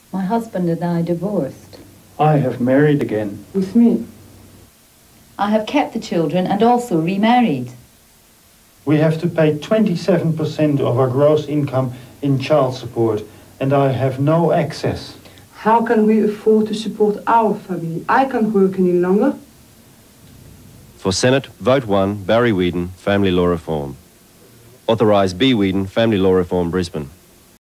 My husband and I divorced. I have married again. With me. I have kept the children and also remarried. We have to pay 27% of our gross income in child support, and I have no access. How can we afford to support our family? I can't work any longer. For Senate, vote 1, Barry Wheedon, Family Law Reform. Authorise B. Wheedon, Family Law Reform, Brisbane.